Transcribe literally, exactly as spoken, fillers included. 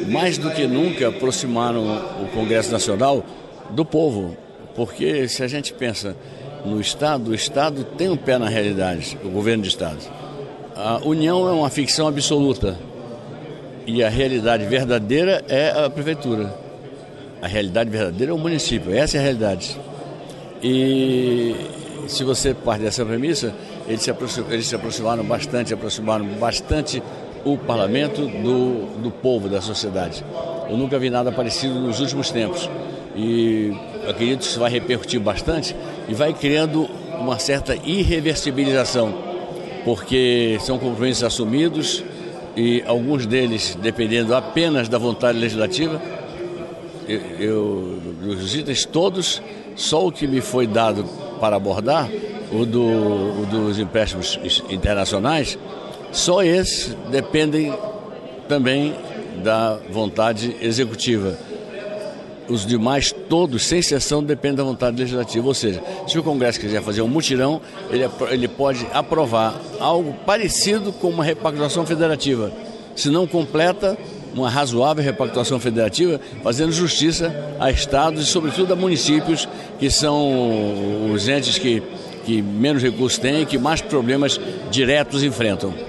mais do que nunca, aproximaram o Congresso Nacional do povo. Porque se a gente pensa no Estado, o Estado tem um pé na realidade, o governo de Estado. A União é uma ficção absoluta e a realidade verdadeira é a prefeitura. A realidade verdadeira é o município, essa é a realidade. E se você parte dessa premissa, eles se aproximaram, eles se aproximaram bastante, aproximaram bastante o parlamento do, do povo, da sociedade. Eu nunca vi nada parecido nos últimos tempos. E eu acredito que isso vai repercutir bastante e vai criando uma certa irreversibilização, porque são compromissos assumidos e alguns deles dependendo apenas da vontade legislativa. Eu, eu, os itens todos, só o que me foi dado para abordar, o, do, o dos empréstimos internacionais, só esses dependem também da vontade executiva. Os demais, todos, sem exceção, dependem da vontade legislativa. Ou seja, se o Congresso quiser fazer um mutirão, ele, ele pode aprovar algo parecido com uma repactuação federativa. Se não completa, uma razoável repactuação federativa, fazendo justiça a estados e, sobretudo, a municípios, que são os entes que, que menos recursos têm e que mais problemas diretos enfrentam.